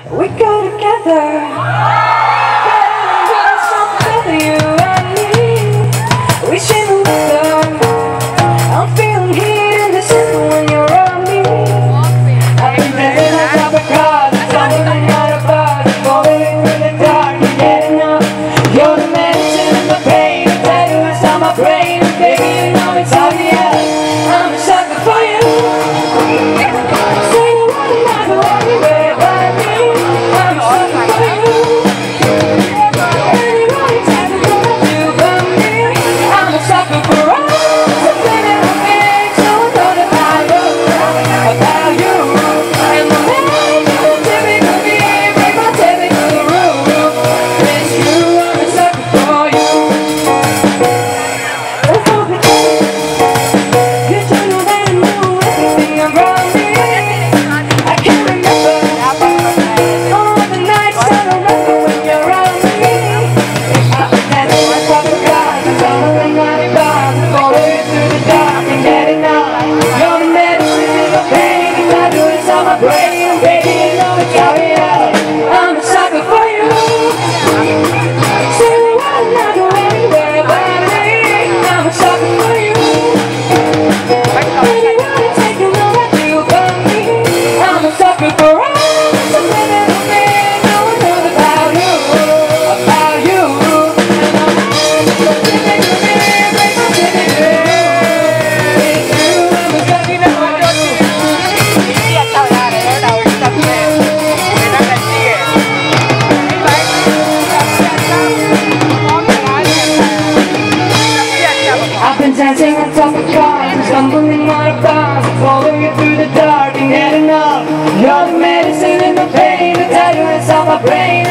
We go together. Together, you and me. We share the weather. I'm feeling heat in the center when you're around me. I've been dancing on top of cars, tumbling out of bars, falling through the dark and getting up. You're the medicine and the pain, the tattoo is on my brain. Baby, you know it's obvious. I'm a sucker for you. Say you wanna not go anywhere but me. I'm a sucker for you. Anybody tries to go to you but me. I'm a sucker for us. Something in the mix, so I know that I know about you. And the man you typically be, break my typical rule. It's true, I'm a sucker for you. Let's go together. You don't know that I knew everything around me. I can't remember all the nights I don't remember when you're around me. I've been dancing on top of cars, tumbling out of bars, falling through the dark and getting up. You're the medicine in the pain, the tattoo is on my brain. Baby, you know it's obvious. I'm a sucker for you. Say you wanna not go anywhere but me. I'm a sucker for you. Anybody taking over you but me. I'm a sucker for us. Something in the mix, no one knows about you. About you. And I'm typical me, break my typical rule. It's true, I'm a sucker for you. I've been dancing on top of cars, stumbling out of bounds, falling through the dark and getting up. You're the medicine in the pain, the tattoo is on my brain.